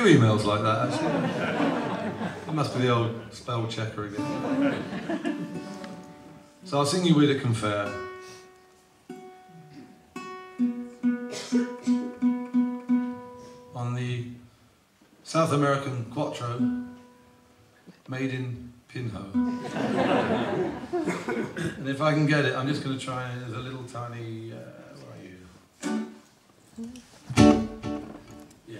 emails like that, actually. It must be the old spell checker again. So I'll sing you Widecombe Fair. On the South American Quattro, made in Pinho. And if I can get it, I'm just going to try it as a little tiny... where are you? Yeah.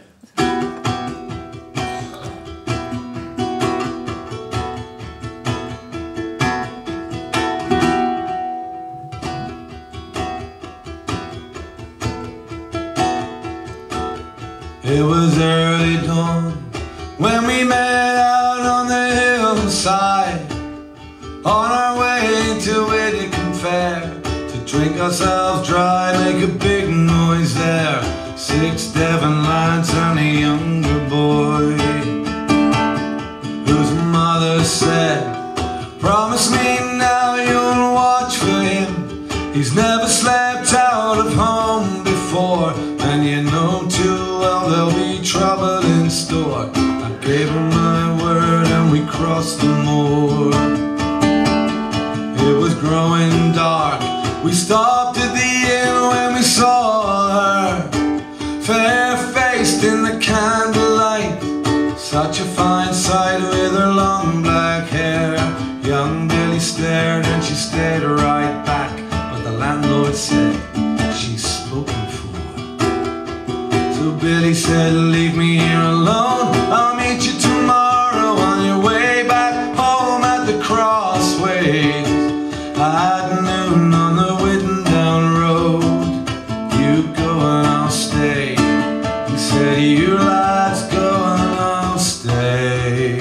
It was early dawn when we met out on the hillside, on our way to Widecombe Fair, to drink ourselves dry, make a big noise there. 6 Devon lads and a younger boy, whose mother said, promise me now you'll watch for him. He's never slept out of home before, and you know too well there'll be trouble in store. I gave her my word and we crossed the moor. It was growing dark, we stopped at the inn when we saw her, fair-faced in the candlelight, such a fine sight with her long black hair. Young Billy stared and she stared right back, but the landlord said, she's spoken for. So Billy said, leave me here alone, I'll meet you tomorrow on your way back home at the crossways. At noon on the Whitten down road, you go and I'll stay. He said, you lads go and I'll stay.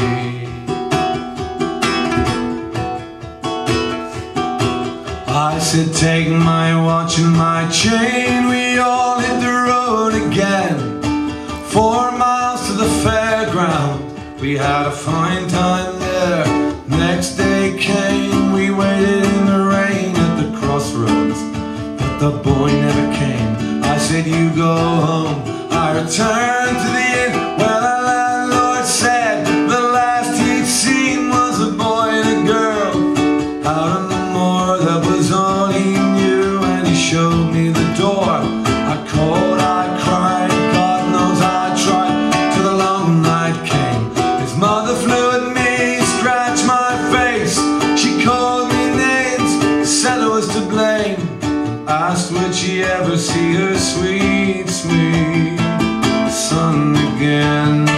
I said, take my watch and my chain. We all hit the road again, 4 miles to the fairground. We had a fine time there. Next day came, we waited in the rain at the crossroads, but the boy never came. I said, you go home. I returned to the inn where the landlord said the last he'd seen was a boy and a girl out on the moor. That was all he knew, and he showed me the door. I called, I cried, God knows I tried, till the long night came. His mother flew at me, scratched my face. She called me names, said I was to blame, and asked would she ever see her sweet, sweet son again.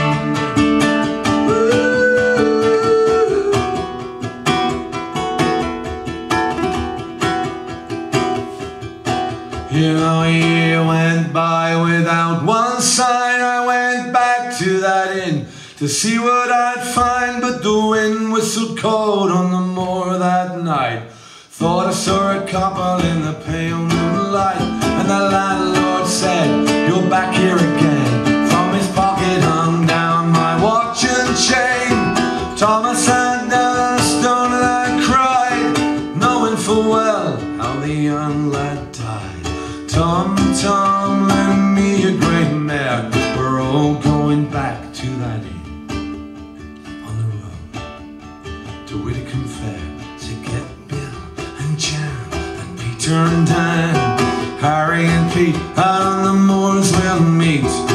You know, a year went by without one sign. I went back to that inn to see what I'd find, but the wind whistled cold on the moor that night. Thought I saw a couple in the pale moonlight, and the landlord said, you're back here again. From his pocket hung down my watch and chain. Thomas sat down on a stone and I cried, knowing full well how the young lad died. Tom, Tom, lend me a great mare. We're all going back to that inn on the road to Widecombe Fair to get Bill and Jan and Peter and Dan, Harry and Pete out on the moors we'll meet.